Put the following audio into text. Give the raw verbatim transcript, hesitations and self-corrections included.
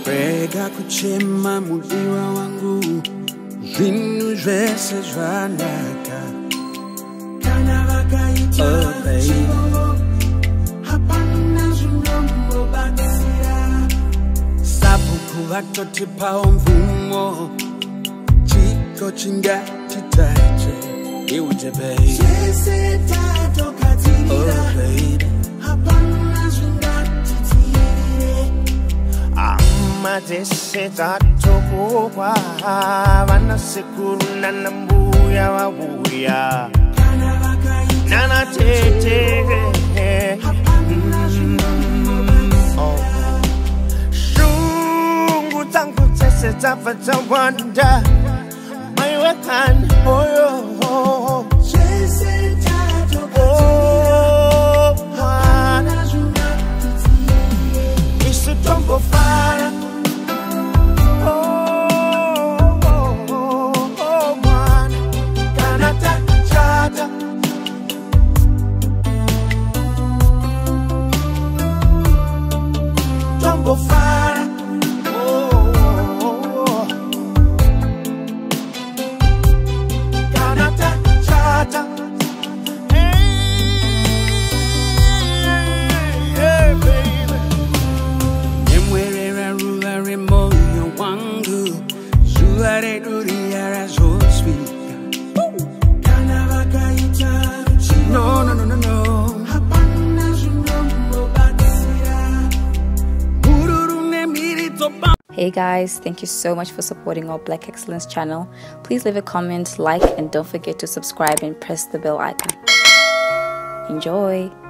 Prega kuchema mudiwa wangu Vinu jwese jwanaka Kana wakaita oh, baby Hapana zundombo batsira Sabuku watoti pao mvumo Chiko chinga chitache Iuje baby Jese tato katira oh, baby Hapana zunga titire Amadese tato kwa Wana sekuru nana mbuya wabuya Nana tete Shungu tangu tese tafata wanda Maiwe kan oyo Jese tato katira Hapana zunga titire Isu Tombofara Tombofara, oh, oh, oh. Kanata chata, hey, hey, baby. Nemwerera rulare moyo wangu, zuare duriara zospika. Kana wakaita no, no, no, no, no. Hey guys, thank you so much for supporting our Black Excellence channel. Please leave a comment, like, and don't forget to subscribe and press the bell icon. Enjoy!